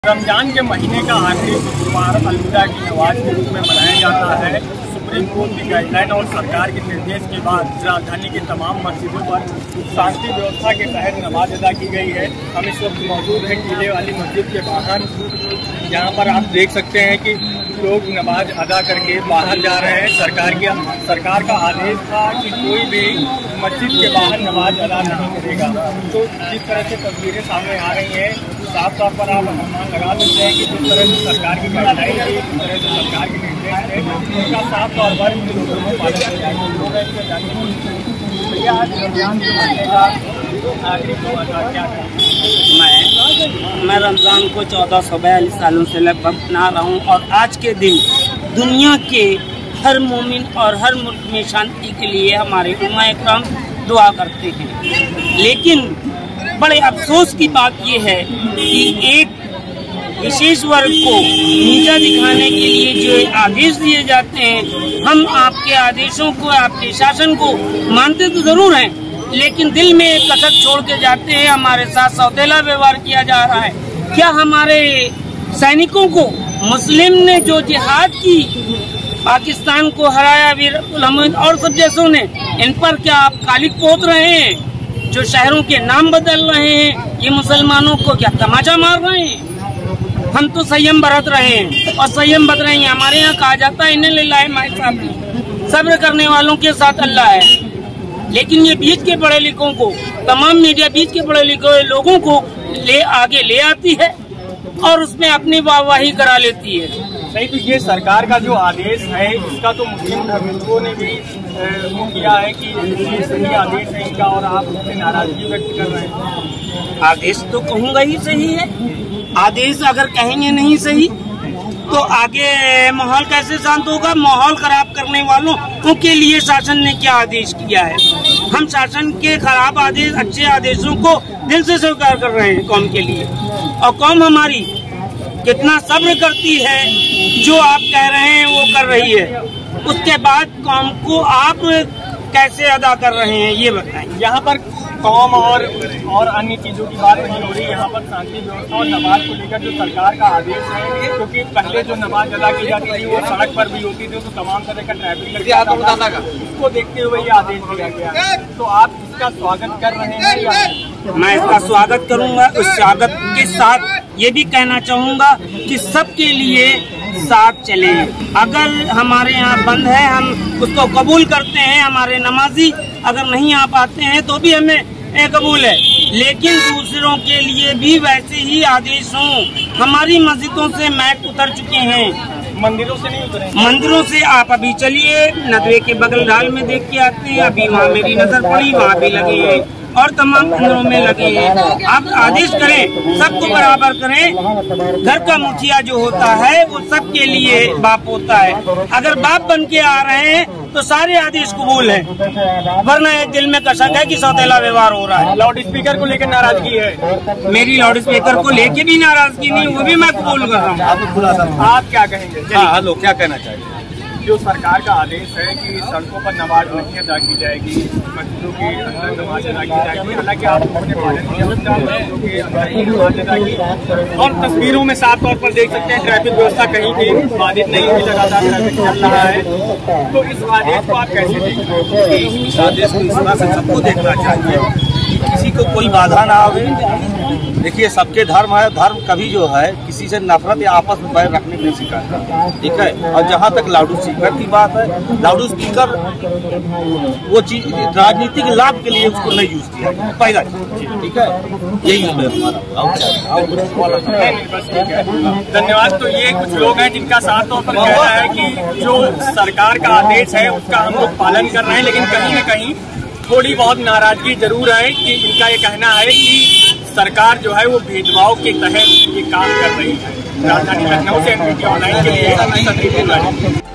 रमजान के महीने का आखिरी शुक्रवार अलविदा की नमाज के रूप में मनाया जाता है। सुप्रीम कोर्ट की गाइडलाइन और सरकार के निर्देश के बाद राजधानी की तमाम मस्जिदों पर शांति व्यवस्था के तहत नमाज अदा की गई है। हम इस वक्त मौजूद हैं टीले वाली मस्जिद के बाहर, जहां पर आप देख सकते हैं कि लोग नमाज अदा करके बाहर जा रहे हैं। सरकार का आदेश था कि कोई भी मस्जिद के बाहर नमाज अदा नहीं करेगा। तो जिस तरह से तस्वीरें सामने आ रही हैं, साफ तौर पर आप अनुमान लगा सकते हैं कि जिस तरह से सरकार की गाइडलाइन है, जिस तरह से सरकार के निर्देश है, उसका साफ तौर पर लोगों को पालन किया जाएगा। आज रमजान के महीने का आखिरी क्या मैं रमज़ान को 1442 सालों से लगभग मना रहा हूँ और आज के दिन दुनिया के हर मोमिन और हर मुल्क में शांति के लिए हमारे उम्मा इकराम दुआ करते हैं। लेकिन बड़े अफसोस की बात यह है कि एक विशेष वर्ग को नीचा दिखाने के लिए जो आदेश दिए जाते हैं, हम आपके आदेशों को, आपके शासन को मानते तो जरूर हैं, लेकिन दिल में एक कसक छोड़ के जाते हैं। हमारे साथ सौतेला व्यवहार किया जा रहा है। क्या हमारे सैनिकों को मुस्लिम ने जो जिहाद की, पाकिस्तान को हराया, वीर अहमद और सब जैसों ने, इन पर क्या आप कालिक पोत रहे हैं? जो शहरों के नाम बदल रहे हैं, ये मुसलमानों को क्या तमाचा मार रहे हैं? हम तो संयम बरत रहे हैं और संयम बरत रहे हैं। हमारे यहाँ कहा जाता है, इन्हें लिल्लाहि मा साबिर, सब्र करने वालों के साथ अल्लाह है। लेकिन ये बीच के पढ़े लिखों को, तमाम मीडिया बीच के पढ़े लिखे लोगों को आगे ले आती है और उसमें अपनी वाहवाही करा लेती है। नहीं, तो ये सरकार का जो आदेश है, इसका तो मुस्लिम धर्मियों ने भी वो किया है कि ये सही आदेश है इनका, और आप उससे नाराजगी व्यक्त कर रहे हैं। आदेश तो कहूँगा ही सही है। आदेश अगर कहेंगे नहीं सही तो आगे माहौल कैसे शांत होगा? माहौल खराब करने वालों के लिए शासन ने क्या आदेश किया है? हम शासन के खराब आदेश, अच्छे आदेशों को दिल से स्वीकार कर रहे हैं कौम के लिए। और कौम हमारी कितना सब्र करती है, जो आप कह रहे हैं वो कर रही है। उसके बाद कौम को आप कैसे अदा कर रहे हैं ये बताएं। यहाँ पर कौम और अन्य चीजों की बात नहीं हो रही। यहाँ पर शांति व्यवस्था और नमाज को लेकर जो सरकार का आदेश है, क्योंकि पहले जो नमाज अदा की जाती थी वो सड़क पर भी होती थी, तो तमाम तरह का ट्रैफिक उसको देखते हुए ये आदेश दिया गया। तो आप इसका स्वागत कर रहे हैं या? मैं इसका स्वागत करूंगा। उस स्वागत के साथ ये भी कहना चाहूँगा कि सबके लिए साथ चले। अगर हमारे यहाँ बंद है, हम उसको कबूल करते हैं। हमारे नमाजी अगर नहीं आ पाते हैं तो भी हमें कबूल है, लेकिन दूसरों के लिए भी वैसे ही आदेश हों। हमारी मस्जिदों से मैक उतर चुके हैं, मंदिरों से नहीं उतरे। मंदिरों से आप अभी चलिए, नदवे के बगल ढाल में देख के आते हैं। अभी वहाँ मेरी नजर पड़ी, वहाँ भी लगे हैं और तमाम मंदिरों में लगे हैं। आप आदेश करें, सबको बराबर करें। घर का मुखिया जो होता है वो सबके लिए बाप होता है। अगर बाप बन के आ रहे हैं तो सारे आदेश कबूल है, वरना एक दिल में कसक है कि सौतेला व्यवहार हो रहा है। लाउड स्पीकर को लेकर नाराजगी है? मेरी लाउड स्पीकर को लेके भी नाराजगी नहीं, वो भी मैं कबूल कर रहा हूँ। आप क्या कहेंगे? हेलो, क्या कहना चाहिए? जो सरकार का आदेश है कि सड़कों पर नमाज नहीं अदा की जाएगी, मस्जिदों के अंदर नमाज अदा की जाएगी, हालांकि आप लोगों ने पालन किया उसका, मस्जिदों के अंदर ही नमाज अदा की। और तस्वीरों में साफ तौर पर देख सकते हैं ट्रैफिक व्यवस्था कहीं भी बाधित नहीं हुई, लगातार ट्रैफिक चल रहा है। तो इस आदेश को आप कैसे देखते हैं? इस आदेश को इस तरह से सबको देखना चाहिए, किसी को कोई बाधा ना आवे। देखिए, सबके धर्म है, धर्म कभी जो है किसी से नफरत या आपस में बैर रखने को नहीं सिखाता, ठीक है। और जहाँ तक लाउड स्पीकर की बात है, लाउड स्पीकर वो चीज राजनीतिक लाभ के लिए उसको नहीं यूज किया, पहला चीज, ठीक है। यही हमारा। धन्यवाद। तो ये कुछ लोग हैं जिनका साफ तौर पर कहना है कि जो सरकार का आदेश है उसका हम लोग पालन कर रहे हैं, लेकिन कहीं न कहीं थोड़ी बहुत नाराजगी जरूर है कि इनका ये कहना है कि सरकार जो है वो भेदभाव के तहत ये काम कर रही है। राजधानी लखनऊ से NBT ऑनलाइन के लिए